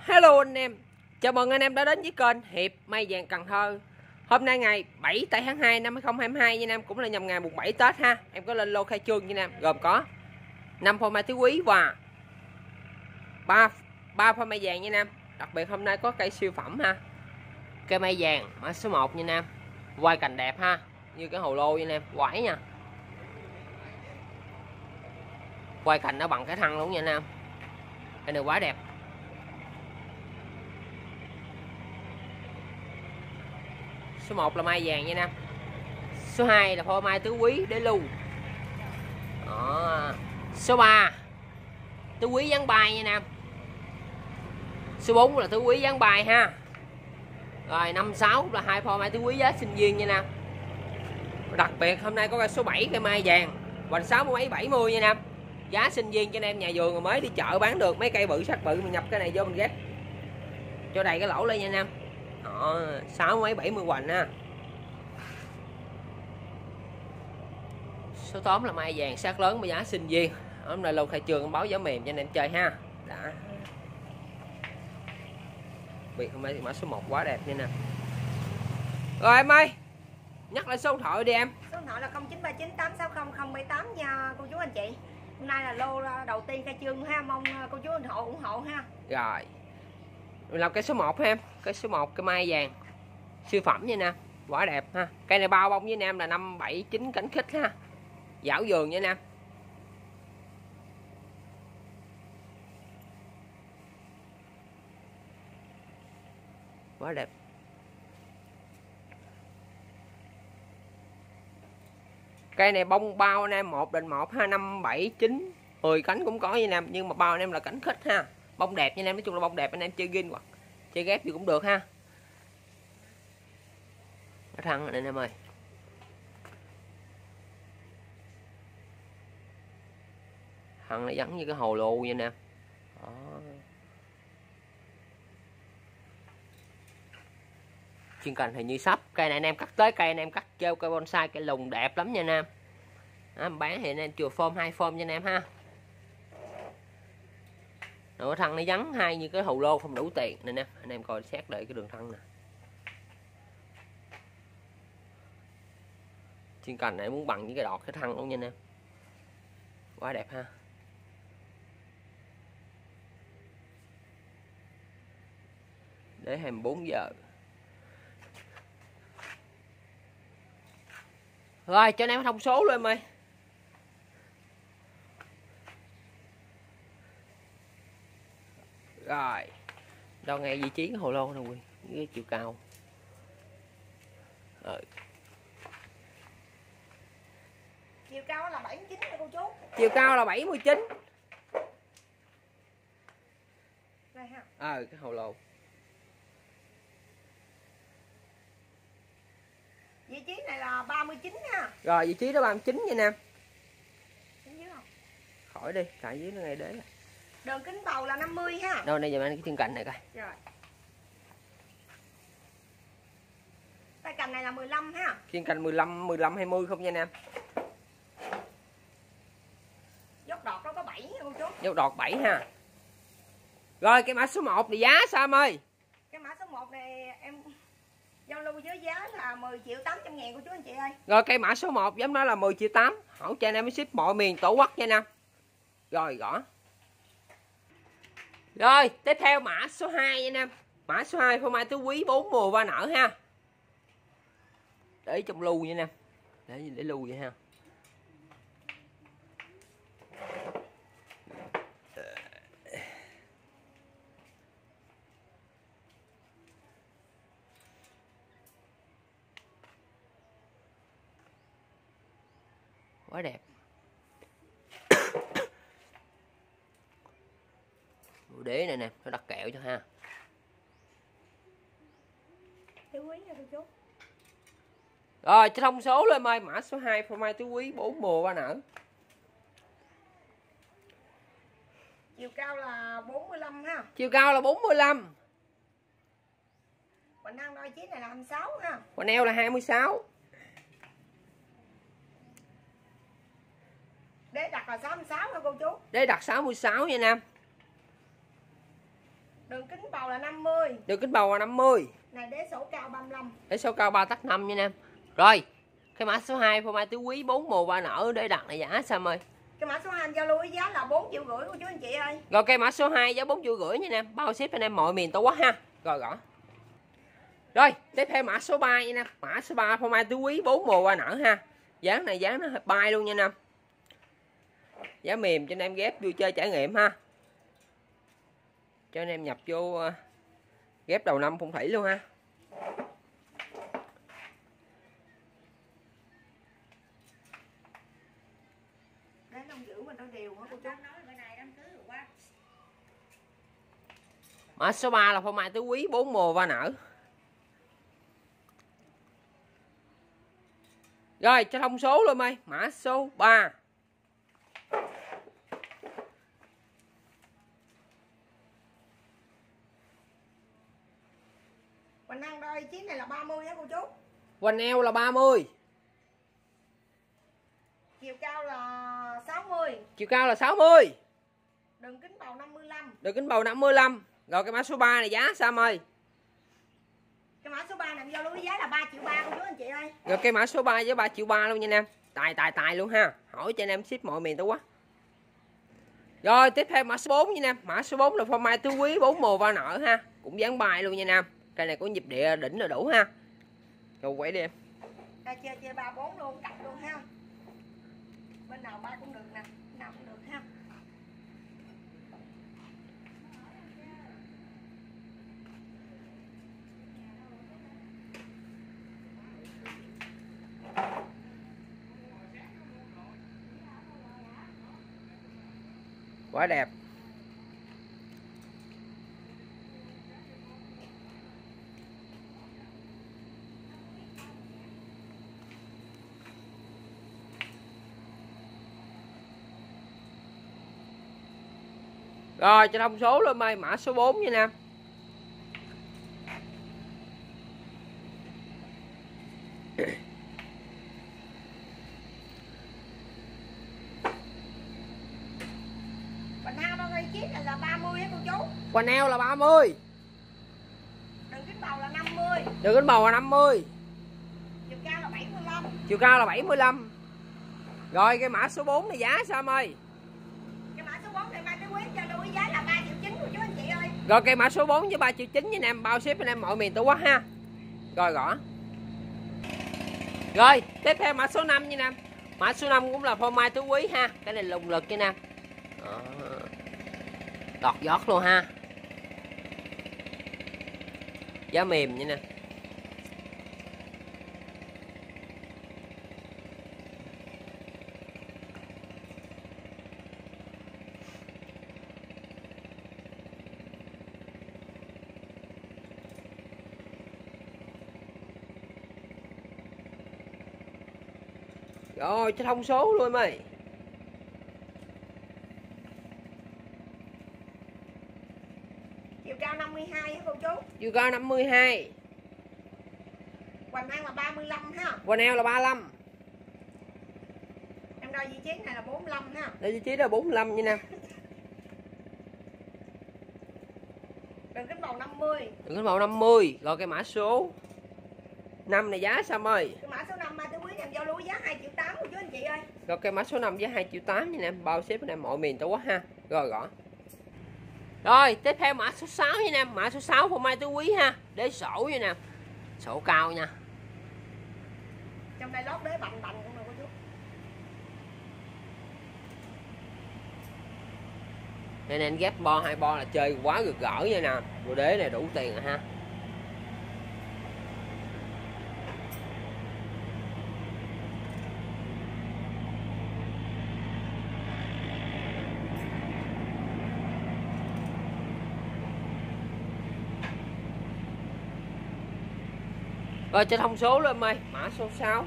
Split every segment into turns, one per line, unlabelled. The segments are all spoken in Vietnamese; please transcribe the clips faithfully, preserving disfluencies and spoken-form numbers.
Hello anh em, chào mừng anh em đã đến với kênh Hiệp May Vàng Cần Thơ. Hôm nay ngày bảy tháng hai năm hai không hai hai nha anh em, cũng là nhằm ngày mùng bảy Tết ha. Em có lên lô khai trương nha anh em, gồm có năm phôi mai tứ quý và ba ba phôi mai vàng nha anh em. Đặc biệt hôm nay có cây siêu phẩm ha. Cây mai vàng mã số một nha anh em. Quay cành đẹp ha, như cái hồ lô nha anh em, quải nha. Quay cành nó bằng cái thân luôn nha anh em. Cái này quá đẹp. Số một là mai vàng nha anh em. Số hai là phôi mai tứ quý để lưu. Đó. Số ba tứ quý dán bài nha anh em. Số bốn là tứ quý dán bài ha. Rồi năm sáu là hai phôi mai tứ quý giá sinh viên nha anh em. Đặc biệt hôm nay có cây số bảy cây mai vàng hoành sáu mươi mấy bảy mươi nha anh em. Giá sinh viên cho anh em nhà vườn rồi mới đi chợ bán được mấy cây bự sắc bự, mình nhập cái này vô mình ghép cho đầy cái lỗ lên nha anh em. Đó, sáu mấy bảy mươi hoành ha. Số tám là mai vàng sát lớn với giá sinh viên. Hôm nay lâu khai trường báo giá mềm cho anh em chơi ha. Đã. Biệt hôm nay thì mã số một quá đẹp nha nè. Rồi em ơi, nhắc lại số điện thoại đi em.
Số điện thoại là không chín ba chín tám sáu không không bảy tám nha cô chú anh chị. Hôm nay là lô đầu tiên khai trương ha, mong cô chú ủng hộ ủng hộ ha.
Rồi. Mình làm cây số một ha em. Cây số một cây mai vàng. Siêu phẩm nha nè, quá đẹp ha. Cây này bao bông với anh em là năm bảy chín cánh khích ha. Dảo vườn nha anh em. Quá đẹp. Cây này bông bao anh em một định một ha, năm bảy chín mười cánh cũng có nha anh em, nhưng mà bao anh em là cánh khích ha. Bông đẹp nha anh em, nói chung là bông đẹp anh em chơi gin hoặc chơi ghép gì cũng được ha. Cái thân này anh em ơi. Thân nó giống như cái hồ lô nha anh em. Đó. Chuyên cành thì như sắp. Cây này anh em cắt tới cây anh em cắt treo cây bonsai cây lùng đẹp lắm nha anh em. Đó, bán thì anh em chừa form hai form cho anh em ha. Rồi thân nó vắng hai như cái hồ lô không đủ tiền nè nè. Anh em coi xét lại cái đường thân nè. Chuyên cành này muốn bằng với cái đọt cái thân luôn nha anh em. Quá đẹp ha. Để hai mươi bốn giờ. Rồi cho anh em thông số luôn em ơi. Rồi. Đo ngay vị trí cái hồ lô nè Quy, cái chiều cao. Rồi.
Chiều cao là bảy mươi chín nha cô chú.
Chiều cao là bảy mươi chín.
Đây ha.
Ờ à, cái hồ lô.
Vị trí này là ba mươi chín ha.
Rồi vị trí đó ba mươi chín nha nam.
Đứng dưới không?
Khỏi đi, tại dưới nó ngay đế.
Đường kính bầu là năm mươi ha.
Đâu đây giờ anh cái chân cành này coi.
Rồi. Tay cành này là mười lăm ha.
Chân cành mười lăm, mười lăm hai mươi không nha nam.
Dốc đọt nó có bảy nha cô chú.
Dốc đọt bảy ha. Rồi cái mã số một thì giá sao em ơi?
Cái mã số một này em giao lưu với giá là mười triệu tám trăm ngàn cô chú anh chị ơi.
Rồi cây mã số một giống đó là mười triệu tám. Hỗ trợ anh em ship mọi miền tổ quốc nha nam. Rồi gõ. Rồi tiếp theo mã số hai nha anh em. Mã số hai phôi mai tứ quý bốn mùa hoa nở ha. Để trong lưu nha anh em. Để để lưu vậy ha. Quá đẹp. Đế này nè, nó đặt kẹo cho ha.
Tứ quý nha cô chú.
Rồi cho thông số lên ơi, mã số hai phôi mai tứ quý bốn mùa hoa nở.
Chiều cao là bốn mươi lăm ha.
Chiều cao là bốn mươi lăm.
Hoành thân đo chiếc này là hai mươi sáu ha.
Hoành eo là hai mươi sáu.
Đế đặt là sáu mươi sáu hả cô chú?
Đế đặt sáu mươi sáu nha Nam.
Đường kính bầu là năm mươi.
Đường kính bầu là năm mươi.
Này đế số cao ba mươi lăm.
Đế số cao ba tấc năm nha em. Rồi, cái mã số hai phô mai tứ quý bốn mùa ba nở để đặt lại giá sao em ơi?
Cái mã số hai em giao lưu với giá là bốn triệu rưỡi của chú anh chị ơi.
Rồi cây mã số hai giá bốn triệu rưỡi nha em, bao ship anh em mọi miền Tổ Quốc ha. Rồi rõ. Rồi, tiếp theo mã số ba nha em. Mã số ba phô mai tứ quý bốn mùa ba nở ha. Giá này giá nó bay luôn nha em. Giá mềm cho anh em ghép vui chơi trải nghiệm ha. Cho anh em nhập vô ghép đầu năm phong thủy luôn ha.
Để năm giữ mình nó đều hả cô chú?
Mã số ba là phô mai tứ quý bốn mùa va nở. Rồi cho thông số luôn ơi, mã số ba.
Mình ăn đôi chiếc này là ba mươi á cô chú.
Quanh eo là ba mươi.
Chiều cao là sáu mươi.
Chiều cao là sáu mươi.
Đường kính bầu năm mươi lăm.
Đường kính bầu năm mươi lăm. Rồi cái mã số ba này giá sao em ơi?
Cái mã số ba này giao lưu với giá là ba triệu ba cô chú anh chị ơi.
Rồi cái mã số ba với ba triệu ba luôn nha anh em. Tài tài tài luôn ha. Hỏi cho anh em ship mọi miền Tổ Quốc. Rồi tiếp theo mã số bốn nha anh em. Mã số bốn là phô mai tứ quý bốn mùa va nở ha. Cũng dán bài luôn nha anh em. Cây này có nhịp địa đỉnh là đủ ha. Rồi quay đi em.
Đây chơi chơi ba bốn luôn, cặp luôn ha. Bên nào ba cũng được nè, bên nào cũng được ha.
Quá đẹp. Rồi cho thông số luôn ơi, mã số bốn nha Nam.
Quần áo nó gây chiếc này là ba mươi á cô chú.
Quần eo là ba mươi.
Đường kính bầu là năm mươi.
Đường kính bầu là năm mươi.
Chiều cao là bảy mươi lăm.
Chiều cao là bảy mươi lăm. Rồi cái mã số bốn này giá sao em ơi?
Cái mã số bốn này mai cái quý cho lưu ý giá là ba triệu chín của chú anh chị ơi.
Rồi cái mã số bốn với ba triệu chín nha em, bao ship anh em mọi miền Tổ Quốc ha. Rồi rõ. Rồi, tiếp theo mã số năm nha em. Mã số năm cũng là phô mai tứ quý ha. Cái này lùng lực nha em. Đọt giót luôn ha. Giá mềm nha nè. Rồi cho thông số luôn mày.
Chiều cao năm mươi hai hả cô chú?
Chiều cao năm mươi hai.
Quần áo là ba mươi lăm ha.
Quần eo là ba mươi lăm.
Em đo vị trí này là bốn mươi lăm ha.
Đây vị trí là bốn mươi lăm nha nè.
Đường kính bầu năm mươi.
Đường kính bầu năm mươi. Rồi cái mã số năm này giá sao ơi?
Cái mã số năm mai tứ quý em giao lưu giá hai triệu tám của chú anh chị ơi.
Rồi cái mã số năm với hai triệu tám nha em, bao ship anh em mọi miền Tổ Quốc ha. Rồi rõ. Rồi tiếp theo mã số sáu nha em, mã số sáu phô mai tứ quý ha, đế sổ nha nè. Sổ cao nha.
Trong đây lót đế bành bành luôn nè cô chú.
Nên anh ghép bo hai bo là chơi quá gực gỡ nha nè. Bộ đế này đủ tiền rồi ha. Rồi cho thông số lên ơi, mã số sáu.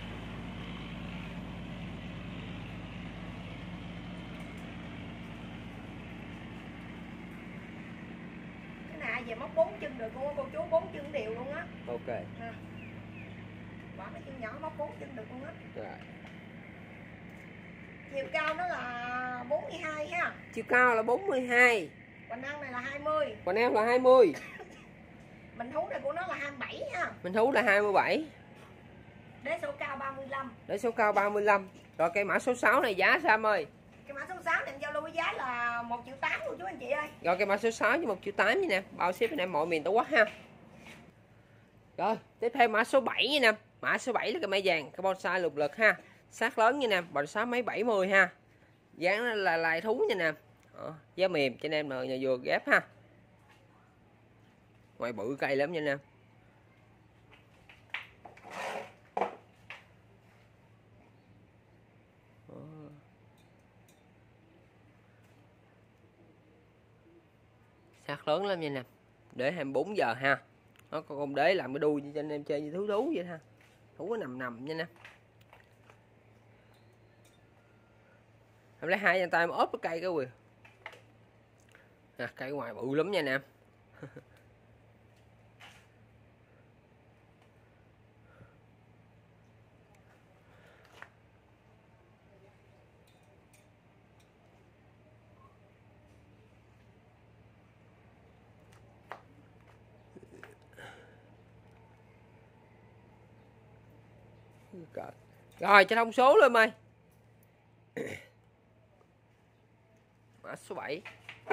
Cái này về móc bốn chân được luôn á cô chú, bốn chân đều luôn á.
Ok.
À. Bỏ cái chân nhỏ móc bốn chân được luôn á.
Rồi.
Chiều cao nó là bốn mươi hai ha.
Chiều cao là bốn mươi hai.
Quần ăn này là hai mươi.
Quần eo là hai mươi.
Mình thú này của nó là hai mươi bảy ha.
Mình thú là hai mươi bảy.
Đế số cao ba mươi lăm.
Đế số cao ba mươi lăm. Rồi cây mã số sáu này giá sao em ơi?
Cái mã số sáu này em giao lưu với giá là một triệu tám luôn chú anh chị ơi.
Rồi cây mã số sáu với một triệu tám nha nè, bao ship bên em mọi miền Tổ quốc ha. Rồi, tiếp theo mã số bảy nha nè. Mã số bảy là cây mai vàng, cái bonsai lục lực ha. Sát lớn nha nè, bòn sáu mấy bảy mươi ha. Dáng nó là lại thú nha nè. Đó, giá mềm cho nên là nhà vừa ghép ha. Ngoài bự cây lắm nha nè. Sát lớn lắm nha nè. Để hai mươi bốn giờ ha. Nó con con đế làm cái đuôi cho anh em chơi như thú thú vậy ha. Thú có nằm nằm nha nè. Em lấy hai bàn tay em ốp cái cây cái quỳ. Nè, cây ngoài bự lắm nha nè. Rồi cho thông số lên mày. Mã số bảy.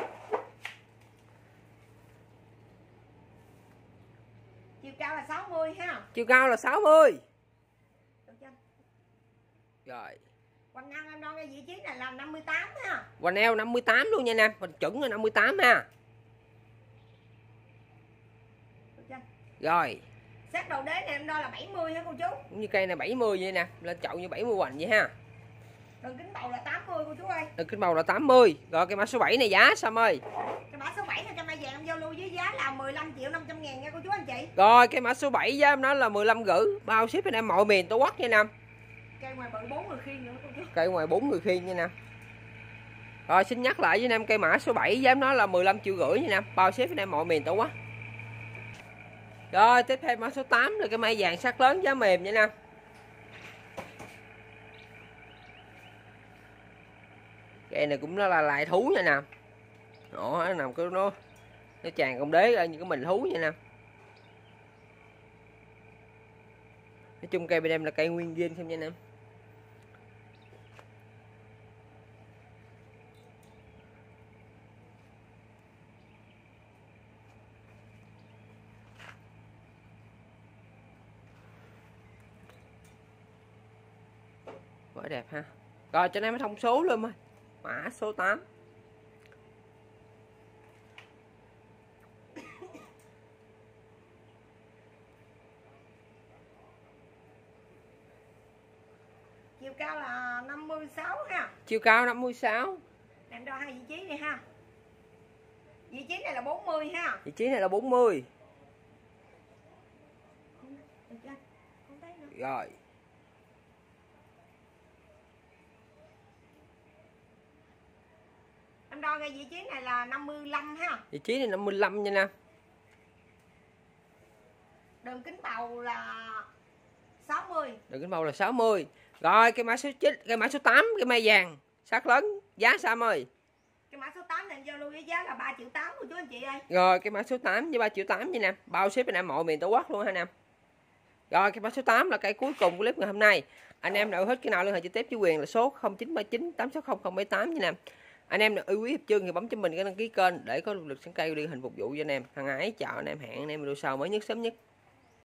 Chiều cao là sáu mươi ha.
Chiều cao là sáu mươi. Rồi.
Quần ăn em đo cái vị trí này là năm mươi tám ha.
Quần eo năm mươi tám luôn nha nè, mình chuẩn là năm mươi tám ha. Rồi.
Sát đầu đế này em đo là bảy mươi hả cô chú?
Cũng như cây này bảy mươi vậy nè, lên chậu như bảy mươi hoành vậy ha.
Đường kính bầu là tám mươi cô chú ơi.
Đường kính bầu là tám mươi. Rồi cái mã số bảy này giá sao ơi?
Cái mã số bảy này cây mai vàng em giao lưu với giá là mười lăm triệu năm trăm ngàn nha cô chú anh chị.
Rồi cái mã số bảy giá em nói là mười lăm rưỡi, bao ship bên em mọi miền Tổ quốc nha nè.
Cây ngoài bự bốn người khiên nữa cô chú.
Cây ngoài bốn người khiên nha nè. Rồi xin nhắc lại với anh em cây mã số bảy giá em nói là mười lăm triệu rưỡi nha nè, bao ship bên em mọi miền Tổ quốc. Rồi tiếp theo mã số tám là cái mai vàng sắc lớn giá mềm nha nè. Cây này cũng nó là lại thú nha nè. Đó, nó nằm cái nó nó tràn công đế ra như cái mình thú vậy nè. Nói chung cây bên em là cây nguyên viên thêm nha nè. Quá đẹp ha. Rồi cho nên mới thông số luôn ơi. Mã số tám.
Chiều cao là năm mươi sáu ha.
Chiều cao năm mươi sáu.
Em đo hai vị trí này ha. Vị trí này là bốn mươi ha.
Vị trí này là bốn mươi. Rồi.
Em đo ngay vị trí này là năm mươi lăm ha.
Vị trí này năm mươi lăm nha nè.
Đường kính bầu là sáu mươi.
Đường kính bầu là sáu mươi. Rồi cái mã số chín, cái mã số tám cái mai vàng sắc lớn giá sao em ơi?
Cái mã số tám này giao lưu với giá là ba triệu tám của chú anh chị ơi.
Rồi cái mã số tám với ba triệu tám nha nè, bao ship bên em mọi miền Tổ quốc luôn ha nè. Rồi cái mã số tám là cái cuối cùng của clip ngày hôm nay. Anh em nào hết cái nào liên hệ trực tiếp với Quyền là số không chín ba chín tám sáu không không bảy tám nha nè. Anh em nào yêu quý hiệp chương thì bấm cho mình cái đăng ký kênh để có được sẵn cây đi hình phục vụ cho anh em. Hằng ái chào anh em, hẹn anh em video sau mới nhất sớm nhất.